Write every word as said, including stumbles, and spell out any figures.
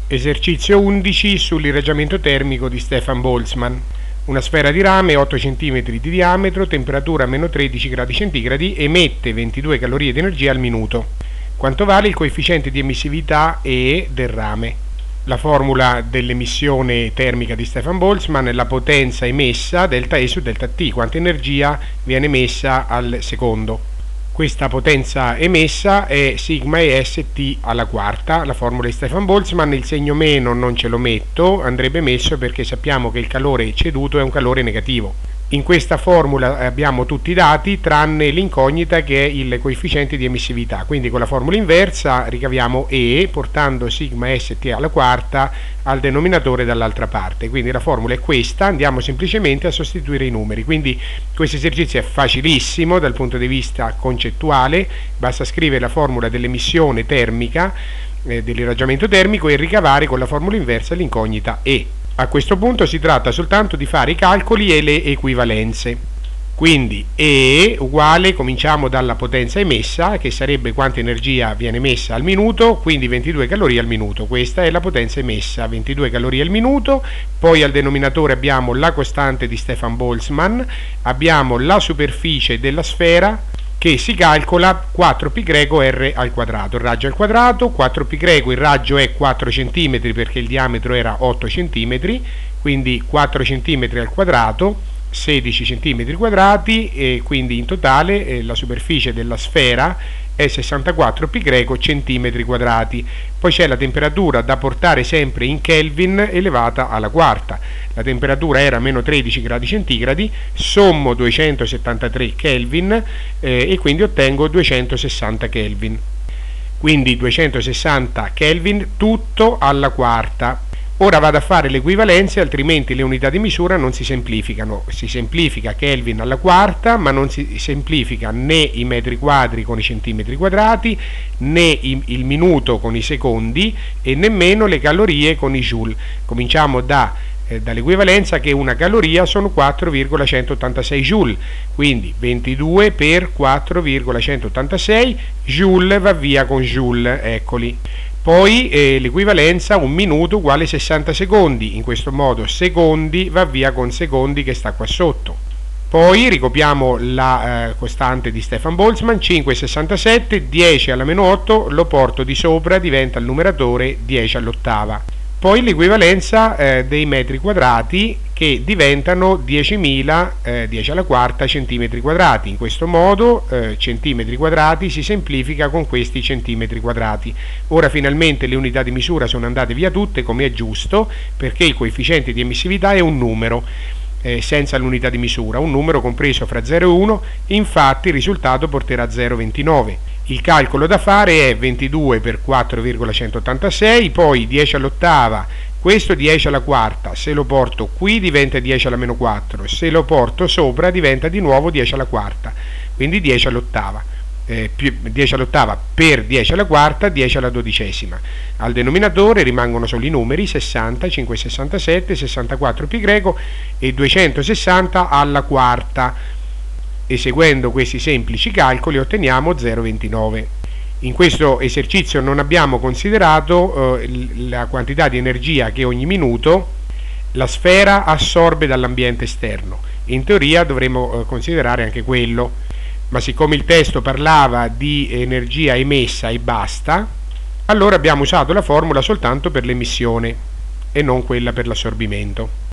Esercizio undici sull'irraggiamento termico di Stefan Boltzmann. Una sfera di rame otto centimetri di diametro, temperatura meno tredici gradi centigradi, emette ventidue calorie di energia al minuto. Quanto vale il coefficiente di emissività E del rame? La formula dell'emissione termica di Stefan Boltzmann è la potenza emessa delta E su delta T, quanta energia viene emessa al secondo. Questa potenza emessa è sigma E S T alla quarta, la formula di Stefan Boltzmann. Il segno meno non ce lo metto, andrebbe messo perché sappiamo che il calore ceduto è un calore negativo. In questa formula abbiamo tutti i dati tranne l'incognita che è il coefficiente di emissività, quindi con la formula inversa ricaviamo E portando sigma S T alla quarta al denominatore dall'altra parte, quindi la formula è questa, andiamo semplicemente a sostituire i numeri. Quindi questo esercizio è facilissimo dal punto di vista concettuale, basta scrivere la formula dell'emissione termica, eh, dell'irraggiamento termico e ricavare con la formula inversa l'incognita E. A questo punto si tratta soltanto di fare i calcoli e le equivalenze. Quindi E uguale, cominciamo dalla potenza emessa, che sarebbe quanta energia viene emessa al minuto, quindi ventidue calorie al minuto. Questa è la potenza emessa, ventidue calorie al minuto. Poi al denominatore abbiamo la costante di Stefan Boltzmann, abbiamo la superficie della sfera, che si calcola quattro pi greco R al quadrato, il raggio al quadrato, quattro pi greco, il raggio è quattro centimetri perché il diametro era otto centimetri, quindi quattro centimetri al quadrato, sedici centimetri quadrati, e quindi in totale eh, la superficie della sfera è sessantaquattro pi greco centimetri quadrati. Poi c'è la temperatura da portare sempre in Kelvin elevata alla quarta. La temperatura era meno tredici gradi centigradi, sommo duecentosettantatré Kelvin eh, e quindi ottengo duecentosessanta Kelvin. Quindi duecentosessanta Kelvin tutto alla quarta. Ora vado a fare le equivalenze, altrimenti le unità di misura non si semplificano. Si semplifica Kelvin alla quarta, ma non si semplifica né i metri quadri con i centimetri quadrati, né i, il minuto con i secondi e nemmeno le calorie con i joule. Cominciamo da, eh, dall'equivalenza che una caloria sono quattro virgola centottantasei joule, quindi ventidue per quattro virgola centottantasei, joule va via con joule, eccoli. Poi eh, l'equivalenza un minuto uguale sessanta secondi, in questo modo secondi va via con secondi che sta qua sotto. Poi ricopiamo la eh, costante di Stefan Boltzmann, cinque virgola sessantasette, dieci alla meno otto, lo porto di sopra, diventa il numeratore dieci all'ottava. Poi l'equivalenza eh, dei metri quadrati che diventano diecimila, eh, dieci alla quarta centimetri quadrati. In questo modo eh, centimetri quadrati si semplifica con questi centimetri quadrati. Ora finalmente le unità di misura sono andate via tutte, come è giusto, perché il coefficiente di emissività è un numero eh, senza l'unità di misura, un numero compreso fra zero e uno, infatti il risultato porterà a zero virgola ventinove. Il calcolo da fare è ventidue per quattro virgola centottantasei, poi dieci all'ottava, questo dieci alla quarta, se lo porto qui diventa dieci alla meno quattro, se lo porto sopra diventa di nuovo dieci alla quarta, quindi dieci all'ottava, eh, dieci all'ottava per dieci alla quarta, dieci alla dodicesima. Al denominatore rimangono solo i numeri sessanta, cinque virgola sessantasette, sessantaquattro pi greco e duecentosessanta alla quarta. Eseguendo questi semplici calcoli otteniamo zero virgola ventinove. In questo esercizio non abbiamo considerato eh, la quantità di energia che ogni minuto la sfera assorbe dall'ambiente esterno. In teoria dovremmo eh, considerare anche quello, ma siccome il testo parlava di energia emessa e basta, allora abbiamo usato la formula soltanto per l'emissione e non quella per l'assorbimento.